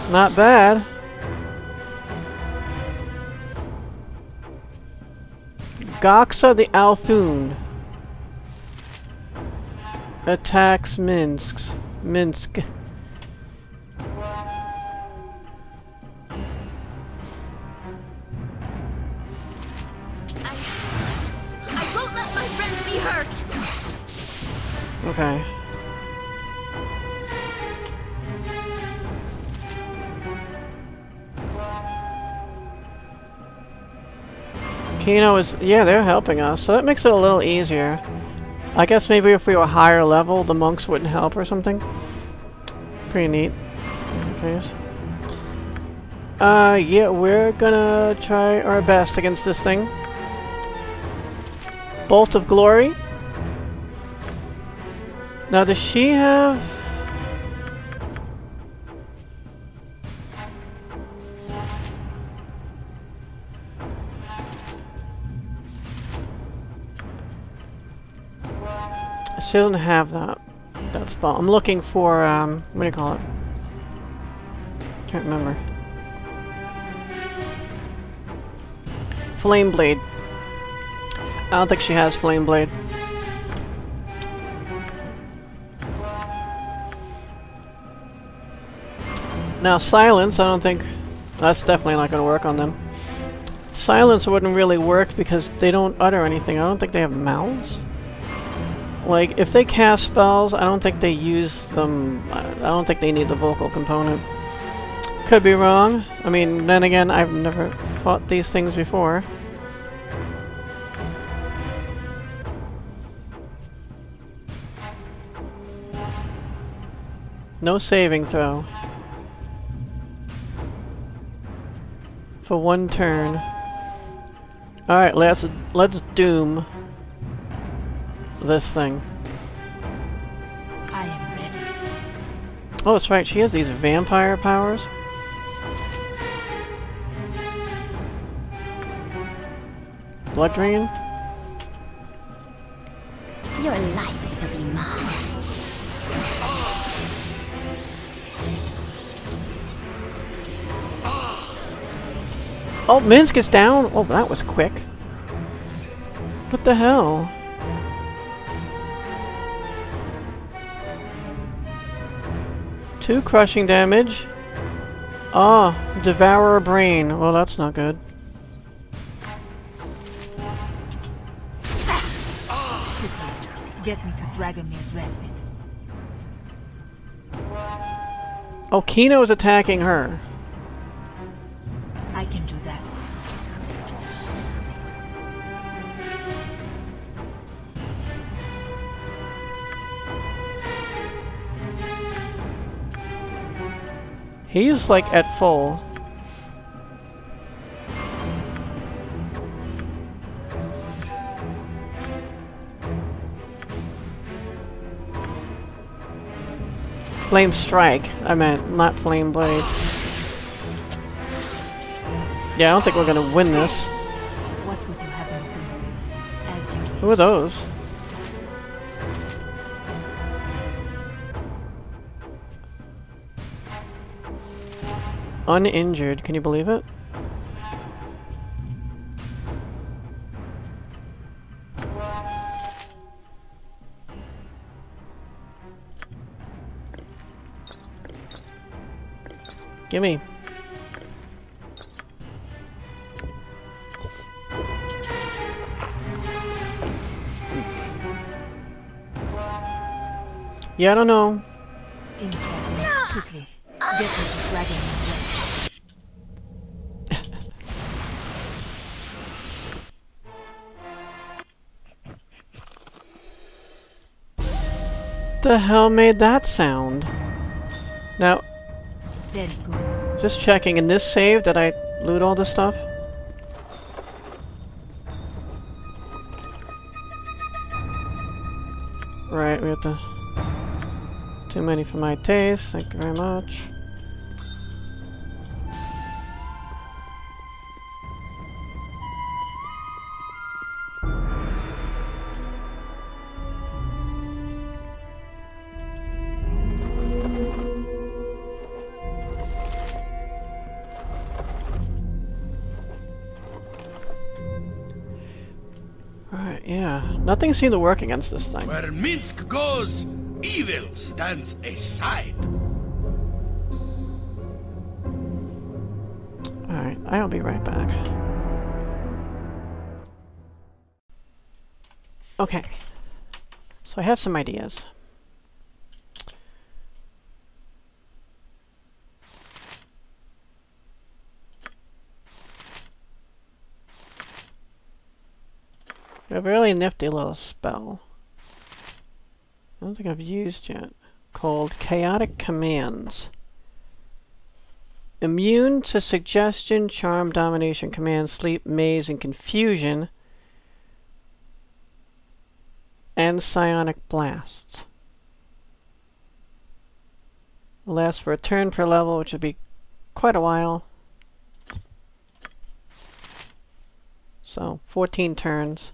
Not bad. Goxxa the Alhoon attacks Minsk. I won't let my friends be hurt. Okay. Kino is, yeah, they're helping us, so that makes it a little easier. I guess maybe if we were higher level, the monks wouldn't help or something. Pretty neat. Okay. Yeah, we're gonna try our best against this thing. Bolt of Glory. Now, does she have... She doesn't have that spell. I'm looking for, what do you call it? Can't remember. Flame Blade. I don't think she has Flame Blade. Now, Silence, I don't think... That's definitely not going to work on them. Silence wouldn't really work because they don't utter anything. I don't think they have mouths. Like, if they cast spells, I don't think they use them... I don't think they need the vocal component. Could be wrong. I mean, then again, I've never fought these things before. No saving throw. For one turn. Alright, let's doom this thing. I am ready. Oh, that's right, she has these vampire powers. Blood drain? Your life shall be mine. Oh, Minsk is down? Oh, that was quick. What the hell? Two crushing damage. Ah, devour a brain. Well, that's not good. Get me to Dragomir's respite. Oh, Kino is attacking her. I can do that. He's like at full. Flame Strike. I meant, not Flame Blade. Yeah, I don't think we're gonna win this. What would you have me do? As you Who are those? Uninjured. Can you believe it? Gimme. Yeah, I don't know. interesting. Quickly, get me to Dragomir's respite. The hell made that sound? Now, Very good. just checking, in this save, did I loot all this stuff? Right, we have to... Too many for my taste, thank you very much. Yeah, nothing seemed to work against this thing. Where Minsk goes, evil stands aside. Alright, I'll be right back. Okay, so I have some ideas. We have a really nifty little spell. I don't think I've used yet. Called Chaotic Commands. Immune to Suggestion, Charm, Domination, Command, Sleep, Maze, and Confusion. And Psionic Blasts. Will last for a turn per level, which would be quite a while. So, 14 turns.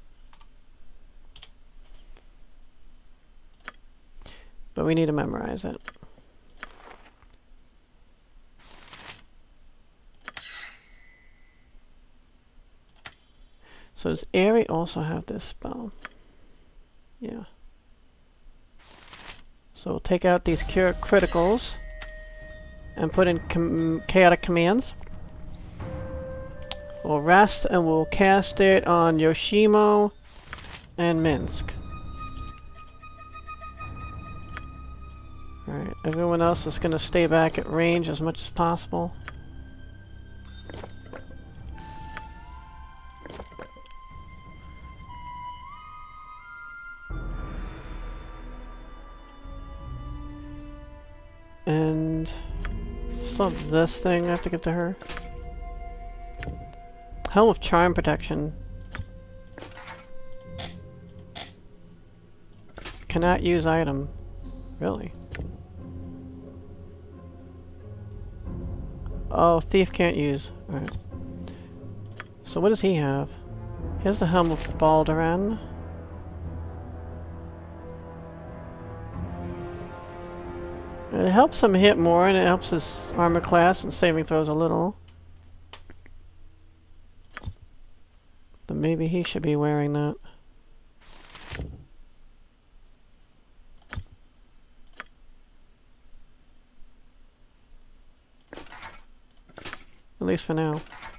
But we need to memorize it. So does Aerie also have this spell? Yeah. So we'll take out these cure criticals and put in chaotic commands. We'll rest and we'll cast it on Yoshimo and Minsk. Alright, everyone else is going to stay back at range as much as possible. And still have this thing I have to give to her. Helm of Charm Protection. Cannot use item. Really? Oh, Thief can't use. Alright. So what does he have? He has the Helm of Baldur. It helps him hit more, and it helps his armor class and saving throws a little. But maybe he should be wearing that. At least for now.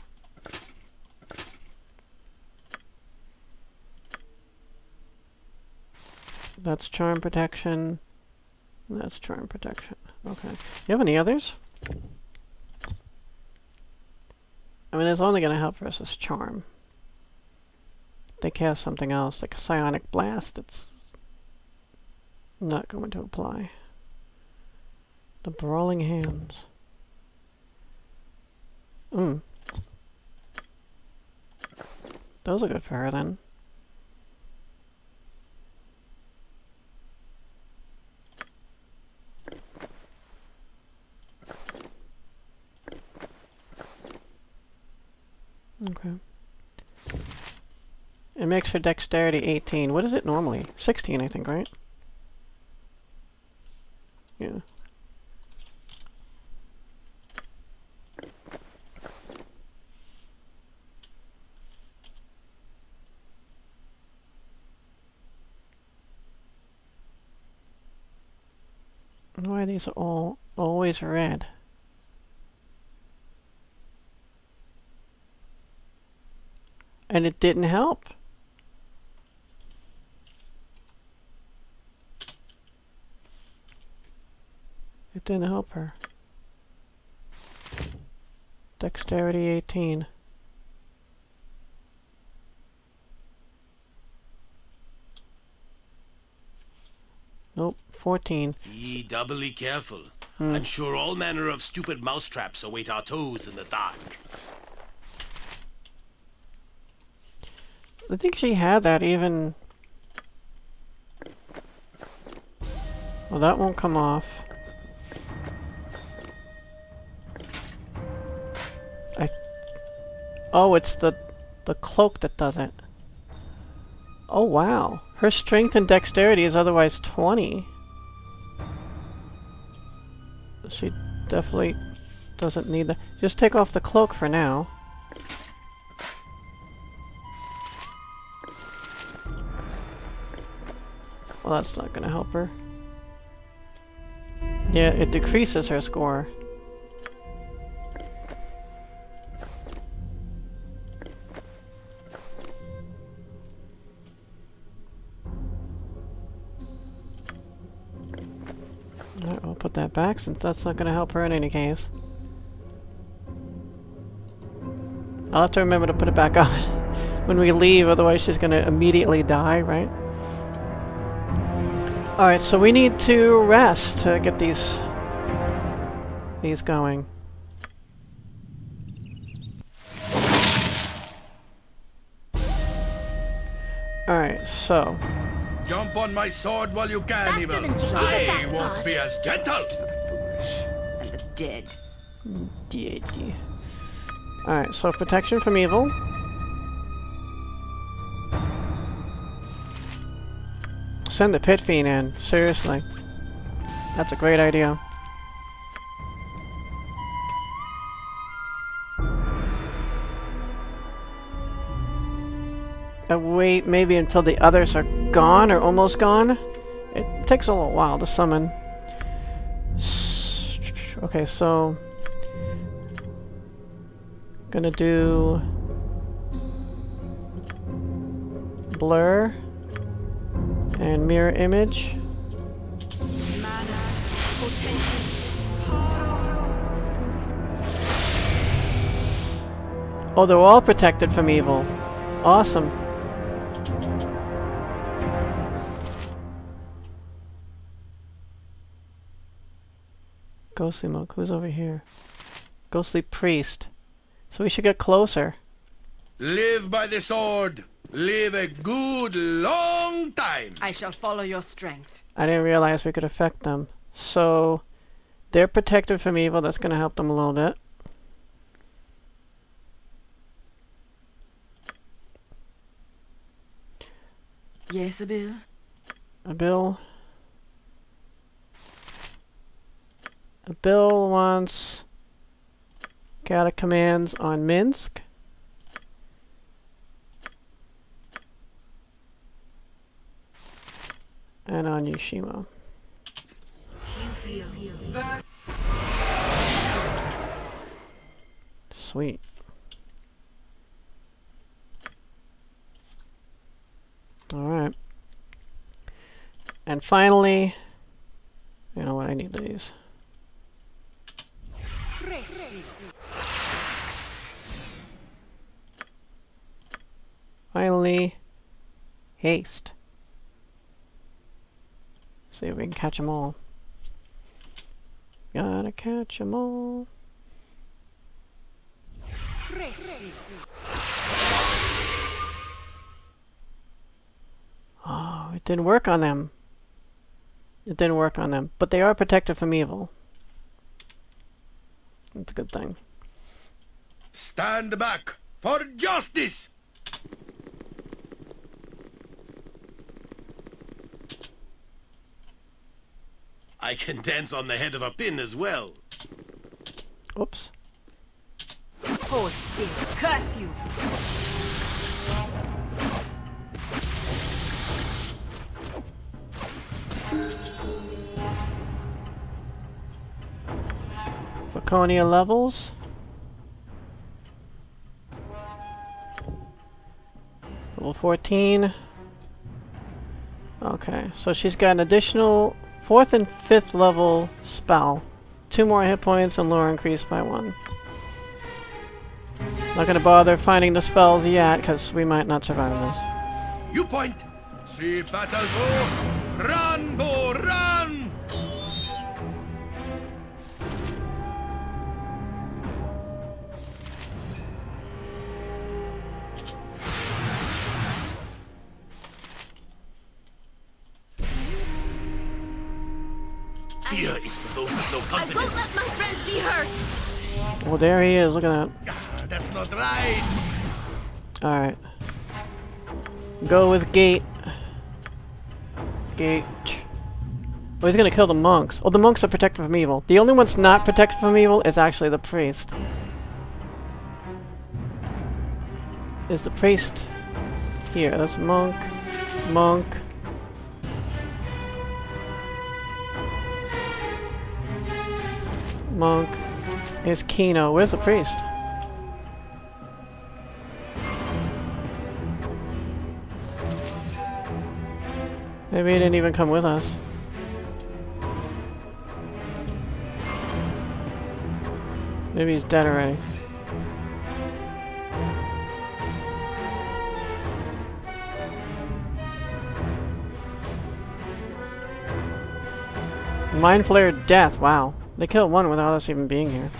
That's Charm Protection. That's Charm Protection. Okay. You have any others? I mean, it's only going to help versus Charm. If they cast something else, like a Psionic Blast, it's not going to apply. The Brawling Hands. Those are good for her then. Okay. It makes her dexterity 18. What is it normally? 16, I think, right? Yeah. Why these are all always red? And it didn't help. It didn't help her. Dexterity 18. Nope, 14. Be doubly careful. I'm sure all manner of stupid mousetraps await our toes in the dark. I think she had that even... Well, that won't come off. Oh, it's the cloak that does it. Oh, wow. Her strength and dexterity is otherwise 20. She definitely doesn't need that. Just take off the cloak for now. Well, that's not gonna help her. Yeah, it decreases her score. Alright, I'll put that back since that's not gonna help her in any case. I'll have to remember to put it back on when we leave, otherwise she's gonna immediately die, right? Alright, so we need to rest to get these going. Alright, so... Jump on my sword while you can, Faster evil. than Chichi, I that's won't fast. be as gentle. And the dead. Dead. Alright, so protection from evil. Send the pit fiend in. Seriously. That's a great idea. Wait maybe until the others are gone or almost gone. It takes a little while to summon. Okay, so... Gonna do... Blur. And mirror image. Oh, they're all protected from evil. Awesome. Ghostly monk, who's over here? Ghostly priest. So we should get closer. Live by the sword. Live a good long time. I shall follow your strength. I didn't realize we could affect them. So they're protected from evil. That's going to help them a little bit. Yes, Abil? Abil wants Kata commands on Minsk. And on Yoshimo. Sweet. Alright. And finally, you know what, I need these. Finally, haste. See if we can catch them all. Gotta catch them all. Oh, it didn't work on them. It didn't work on them. But they are protected from evil. That's a good thing. Stand back for justice. I can dance on the head of a pin as well. Oops. Hold still. Curse you! Faconia levels. Level 14. Okay, so she's got an additional 4th and 5th level spell. 2 more hit points and lore increased by 1. Not gonna bother finding the spells yet, because we might not survive this. You point. See battle go. Run, Bo, run! Fear is for those with no I confidence. won't let my friends be hurt! Well, there he is. Look at that. Ah, that's not right. Alright. Go with Gate. Gate. Oh, he's gonna kill the monks. Oh, the monks are protected from evil. The only one's not protected from evil is actually the priest. Is the priest here? That's monk. Monk. monk is Kino. Where's the priest? Maybe he didn't even come with us. Maybe he's dead already. Mindflayer death, wow. They killed one without us even being here.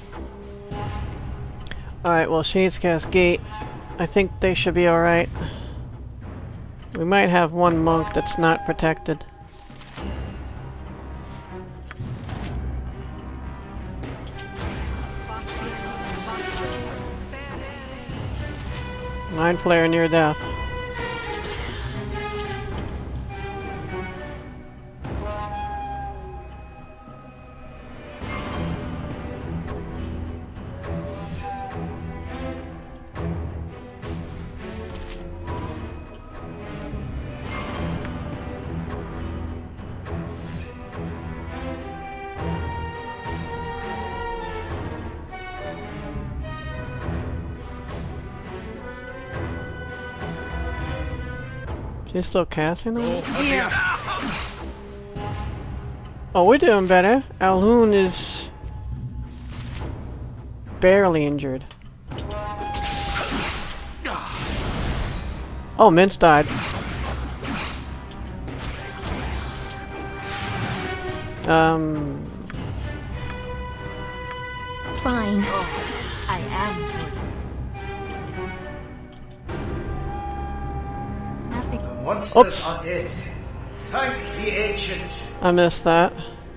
Alright, well, she needs to cast Gate. I think they should be alright. We might have one monk that's not protected. Mindflayer near death. She's still casting them? Oh, we're doing better. Alhoon is barely injured. Oh, Mince died. Fine. I am good. Monsters Oops. are dead. Thank the ancients. I missed that.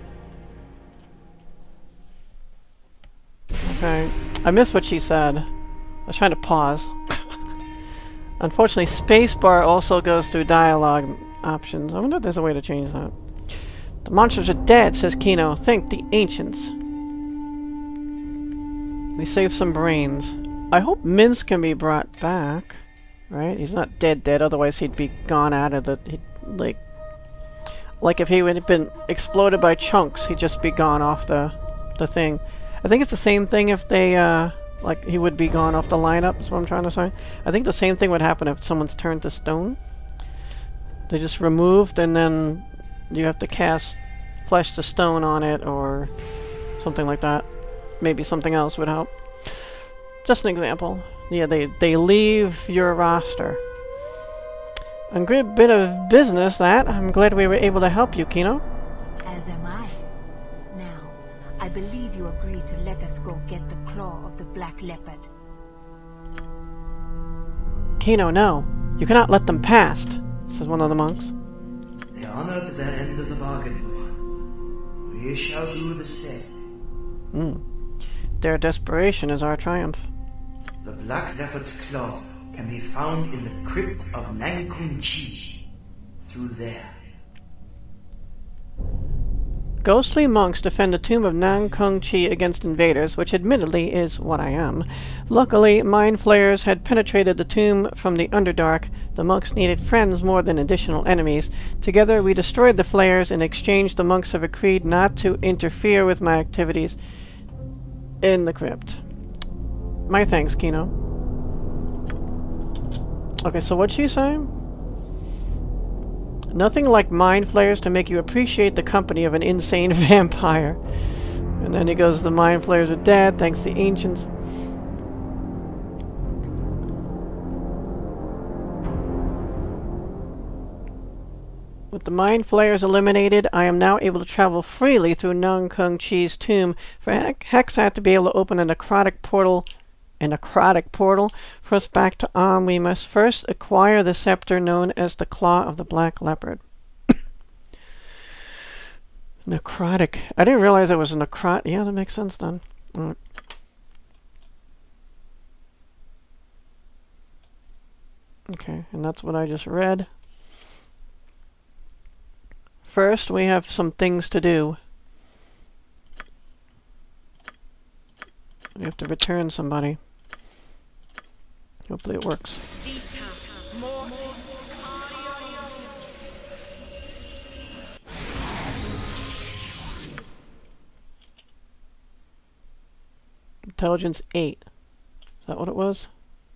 Okay. I missed what she said. I was trying to pause. Unfortunately, spacebar also goes through dialogue options. I wonder if there's a way to change that. The monsters are dead, says Kino. Thank the ancients. We saved some brains. I hope Mince can be brought back. Right? He's not dead, otherwise he'd be gone out of the... Like if he would have been exploded by chunks, he'd just be gone off the thing. I think it's the same thing if they, like, he would be gone off the lineup, is what I'm trying to say. I think the same thing would happen if someone's turned to stone. They just removed, and then you have to cast Flesh to Stone on it, or something like that. Maybe something else would help. Just an example. Yeah, they leave your roster. A good bit of business, that. I'm glad we were able to help you, Kino. As am I. Now, I believe you agreed to let us go get the claw of the Black Leopard. Kino, no. You cannot let them past, says one of the monks. They honored their end of the bargain. We shall do the same. Their desperation is our triumph. The Black Leopard's claw can be found in the crypt of Nankung Chi. Through there. Ghostly monks defend the tomb of Nankung Chi against invaders, which admittedly is what I am. Luckily, mind flayers had penetrated the tomb from the Underdark. The monks needed friends more than additional enemies. Together, we destroyed the flayers. In exchange, the monks have agreed not to interfere with my activities in the crypt. My thanks, Kino. Okay, so what's she saying? Nothing like mind flayers to make you appreciate the company of an insane vampire. And then he goes, the mind flayers are dead, thanks to ancients. With the mind flayers eliminated, I am now able to travel freely through Nankung Chi's tomb. For Hexxat to be able to open a necrotic portal for us back to we must first acquire the scepter known as the Claw of the Black Leopard. Necrotic. I didn't realize it was a necrot. Yeah, that makes sense then. Okay, and that's what I just read. First, we have some things to do. We have to return somebody. Hopefully it works. Intelligence 8. Is that what it was?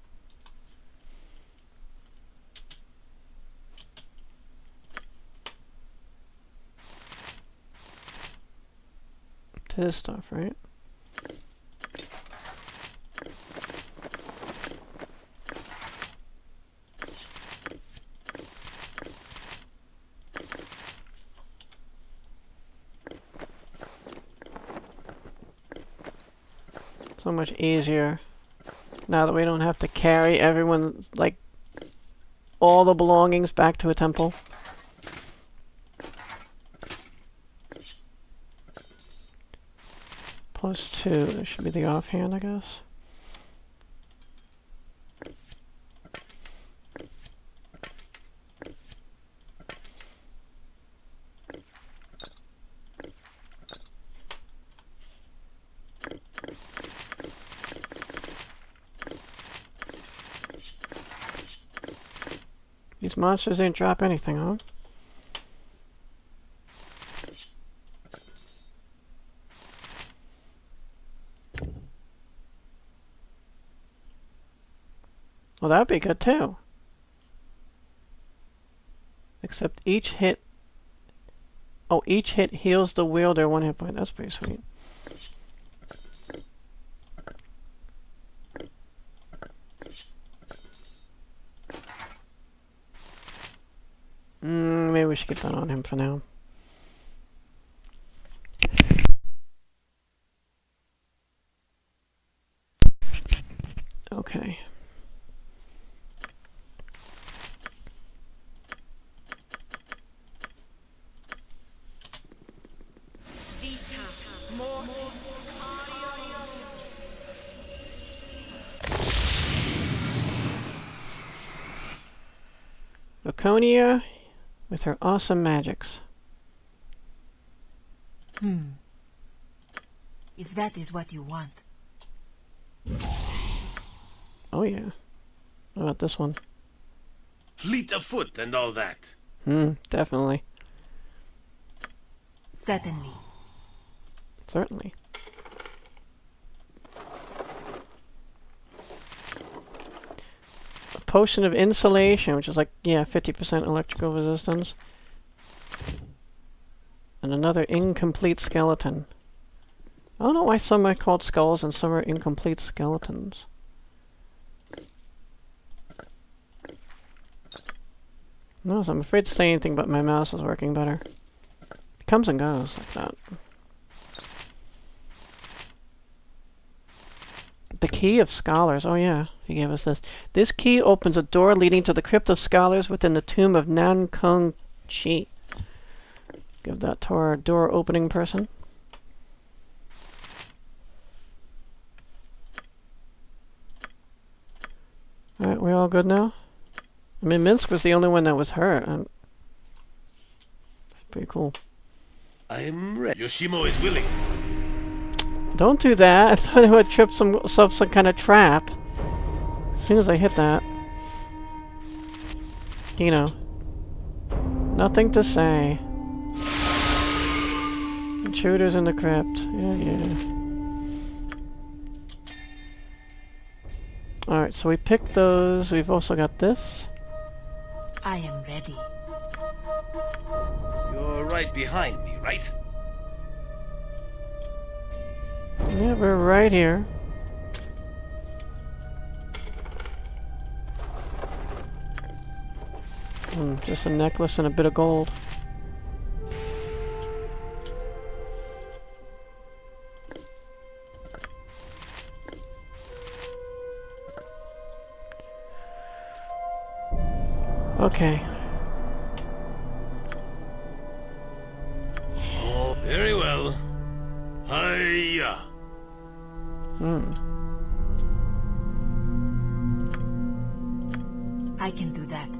To this stuff, right? So much easier now that we don't have to carry everyone, like, all the belongings back to a temple. +2, this should be the offhand, I guess. These monsters didn't drop anything, huh? Well, that'd be good too. Except each hit... Oh, each hit heals the wielder 1 hit point. That's pretty sweet. Maybe we should get that on him for now. Okay. Laconia with her awesome magics. If that is what you want. Oh yeah. What about this one? Fleet of foot and all that. Definitely. Certainly. Certainly. A potion of insulation, which is like, yeah, 50% electrical resistance. And another incomplete skeleton. I don't know why some are called skulls and some are incomplete skeletons. No, so I'm afraid to say anything, but my mouse is working better. It comes and goes like that. The Key of Scholars. Oh yeah, he gave us this. This key opens a door leading to the Crypt of Scholars within the tomb of Nankung Chi. Give that to our door opening person. Alright, we all good now? I mean, Minsk was the only one that was hurt. Pretty cool. I'm ready. Yoshimo is willing. Don't do that. I thought it would trip some kind of trap. As soon as I hit that. You know. Nothing to say. Intruders in the crypt. Yeah. Alright, so we picked those. We've also got this. I am ready. You're right behind me, right? Yeah, we're right here. Just a necklace and a bit of gold. Okay. Oh, very well. Hiya. I can do that.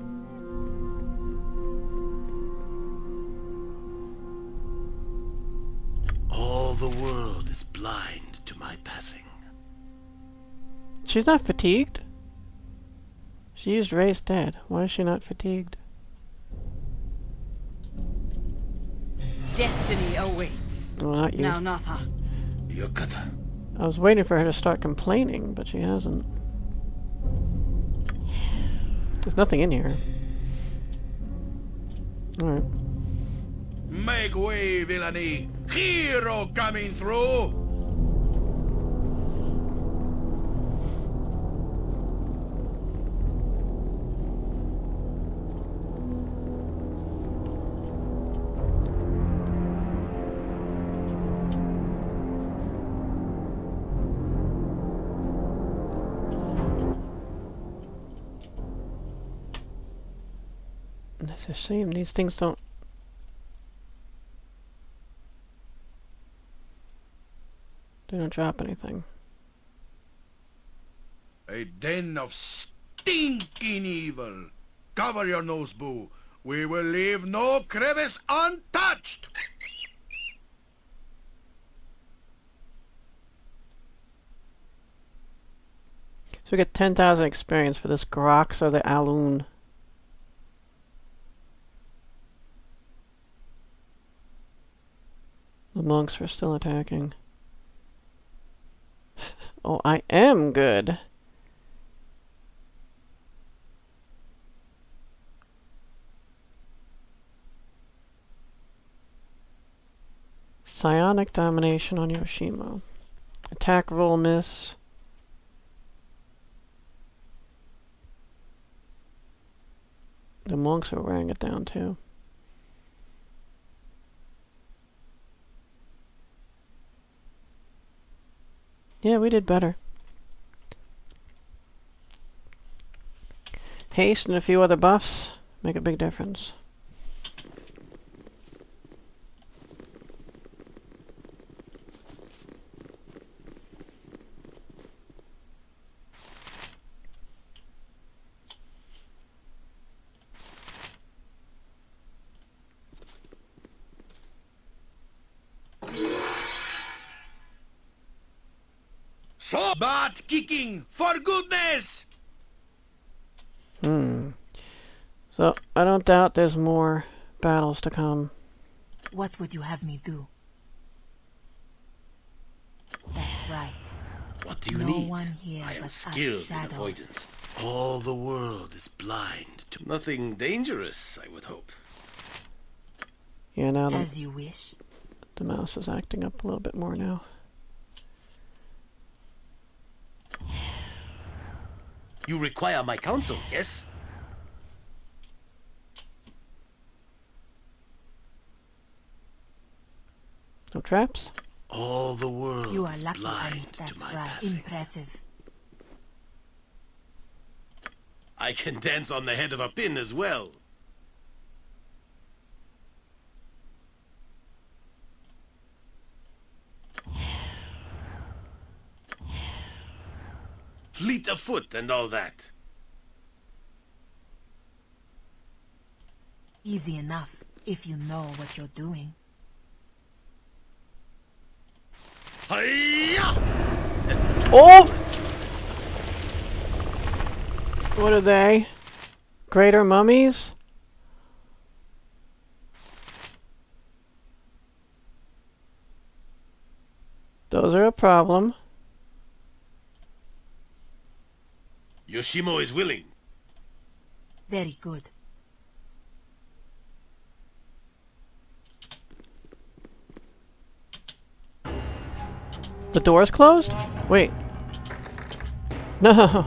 All the world is blind to my passing. She's not fatigued? She used Ray's dead. Why is she not fatigued? Destiny awaits. Well, not you. Now, Natha. Yokata. I was waiting for her to start complaining, but she hasn't. There's nothing in here. Alright. Make way, villainy! Hero coming through! It's a shame these things don't... They don't drop anything. A den of stinking evil. Cover your nose, Boo. We will leave no crevice untouched. So we get 10,000 experience for this Goxxa the Alhoon. The monks are still attacking. Oh, I am good. Psionic domination on Yoshimo. Attack roll miss. The monks are wearing it down too. Yeah, we did better. Haste and a few other buffs make a big difference. So butt kicking, for goodness! So, I don't doubt there's more battles to come. What would you have me do? That's right. What do you No need? one here I am but us skilled in shadows. avoidance. All the world is blind to nothing dangerous, I would hope. Yeah, now As you wish. the mouse is acting up a little bit more now. You require my counsel, yes? No traps? All the world You are is lucky, blind Annie. to That's my right. passing. Impressive. I can dance on the head of a pin as well. Fleet of foot and all that. Easy enough, if you know what you're doing. Hiya! Oh! What are they? Greater mummies? Those are a problem. Yoshimo is willing. Very good. The door's closed? Wait. No.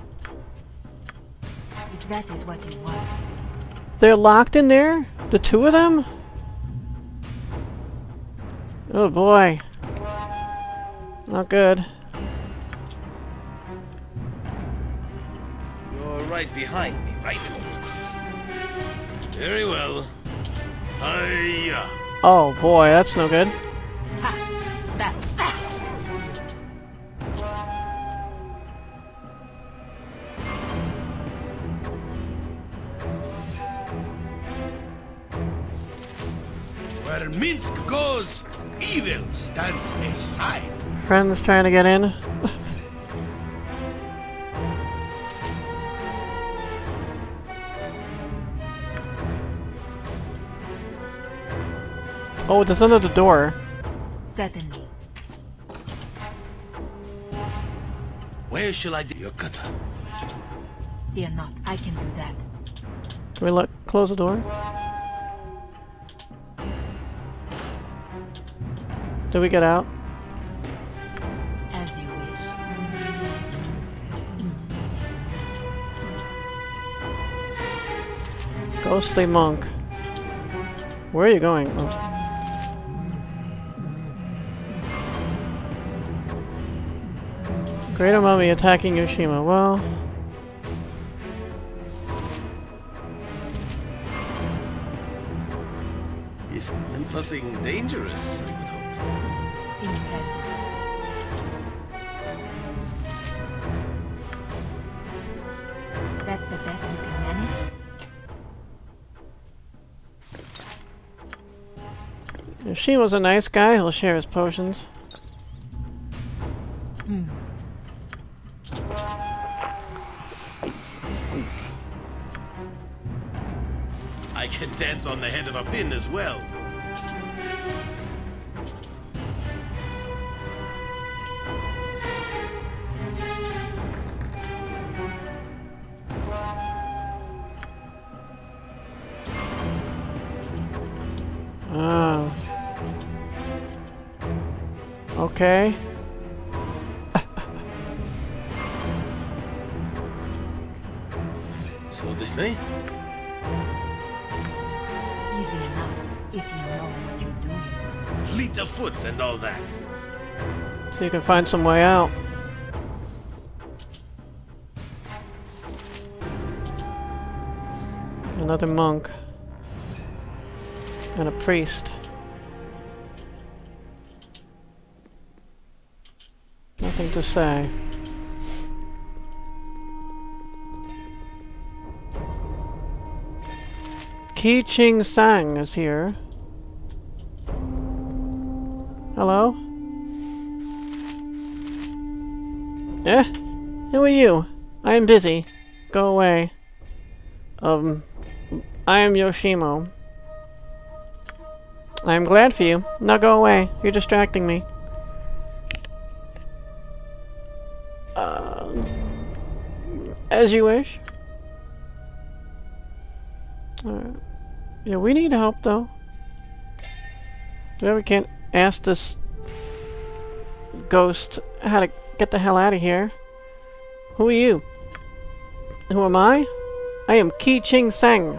If that is what you want. They're locked in there? The two of them? Oh boy. Not good. You're right behind me, right? Very well. Hiya! Oh boy, that's no good. Ha! That's that! Where Minsk goes, evil stands aside. Friends trying to get in. Oh, there's another door. Certainly. Where shall I do your cutter? Fear not, I can do that. Can we close the door? Did we get out? As you wish. Ghostly monk. Where are you going? Oh. Greater mummy attacking Yoshimo. Well... If nothing dangerous, I would hope. Impressive. That's the best you can manage? Yoshimo's a nice guy. He'll share his potions. I can dance on the head of a pin as well. Oh. Okay. So this way? Easy enough, if you know what you're doing. Fleet of foot and all that. So you can find some way out. Another monk. And a priest. Nothing to say. Qi Ching Sang is here. Hello? Eh? Who are you? I am busy. Go away. I am Yoshimo. I am glad for you. Now go away. You're distracting me. As you wish. Alright. Yeah, we need help, though. We can't ask this ghost how to get the hell out of here. Who are you? Who am I? I am Qi Ching Sang.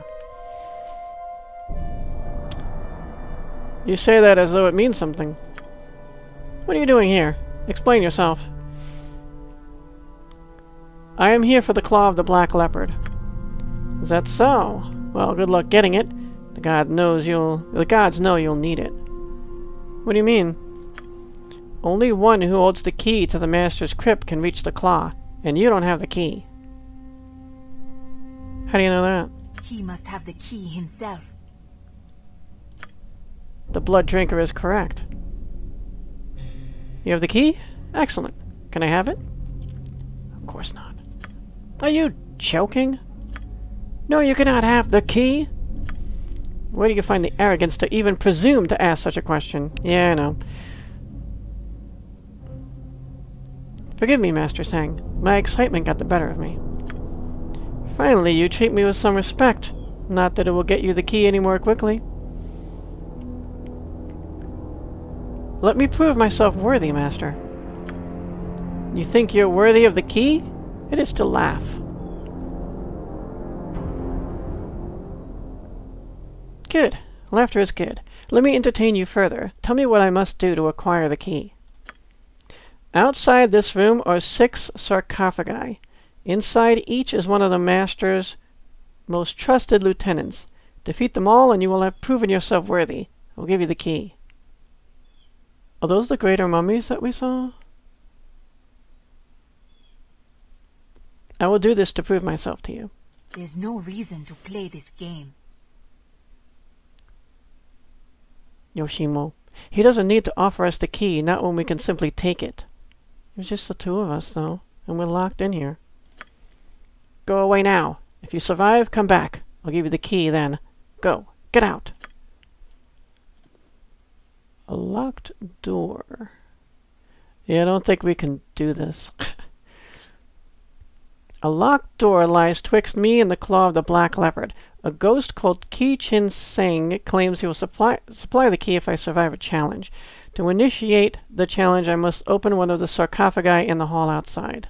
You say that as though it means something. What are you doing here? Explain yourself. I am here for the claw of the black leopard. Is that so? Well, good luck getting it. The gods know you'll need it. What do you mean? Only one who holds the key to the master's crypt can reach the claw, and you don't have the key. How do you know that? He must have the key himself. The blood drinker is correct. You have the key? Excellent. Can I have it? Of course not. Are you joking? No, you cannot have the key. Where do you find the arrogance to even presume to ask such a question? Yeah, I know. Forgive me, Master Sang. My excitement got the better of me. Finally, you treat me with some respect. Not that it will get you the key any more quickly. Let me prove myself worthy, Master. You think you're worthy of the key? It is to laugh. Good. Laughter is good. Let me entertain you further. Tell me what I must do to acquire the key. Outside this room are 6 sarcophagi. Inside each is one of the Master's most trusted lieutenants. Defeat them all and you will have proven yourself worthy. I'll give you the key. Are those the greater mummies that we saw? I will do this to prove myself to you. There's no reason to play this game. Yoshimo. He doesn't need to offer us the key, not when we can simply take it. There's just the 2 of us, though, and we're locked in here. Go away now. If you survive, come back. I'll give you the key then. Go. Get out. A locked door. Yeah, I don't think we can do this. A locked door lies twixt me and the claw of the black leopard. A ghost called Ki Chin Sing claims he will supply the key if I survive a challenge. To initiate the challenge, I must open one of the sarcophagi in the hall outside.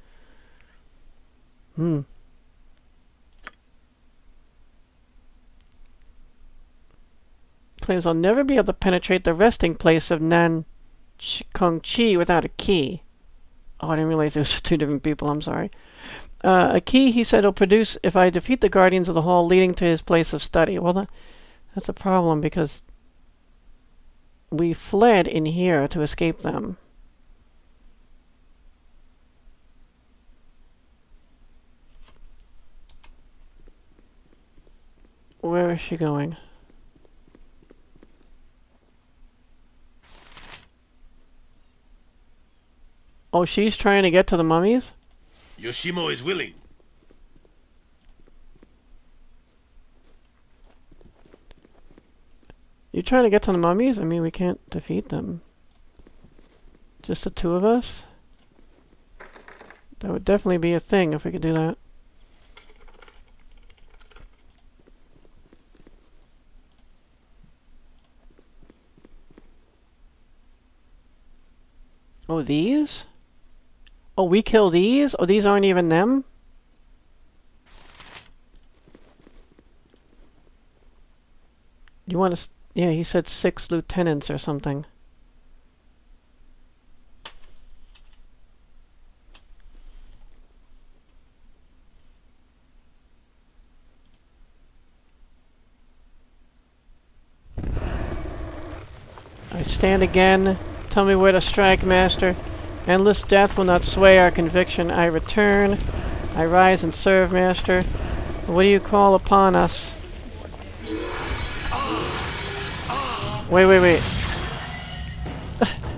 Claims I'll never be able to penetrate the resting place of Nan Kong Chi without a key. Oh, I didn't realize it was two different people, I'm sorry. A key, he said, he'll produce if I defeat the guardians of the hall leading to his place of study. Well, that's a problem because we fled in here to escape them. Where is she going? Oh, she's trying to get to the mummies? Yoshimo is willing. You trying to get to the mummies? I mean, we can't defeat them. Just the two of us? That would definitely be a thing if we could do that. Oh, these? Oh, we kill these? Oh, these aren't even them? You want to... Yeah, he said 6 lieutenants or something. I stand again. Tell me where to strike, Master. Endless death will not sway our conviction. I return. I rise and serve, Master. What do you call upon us? Wait.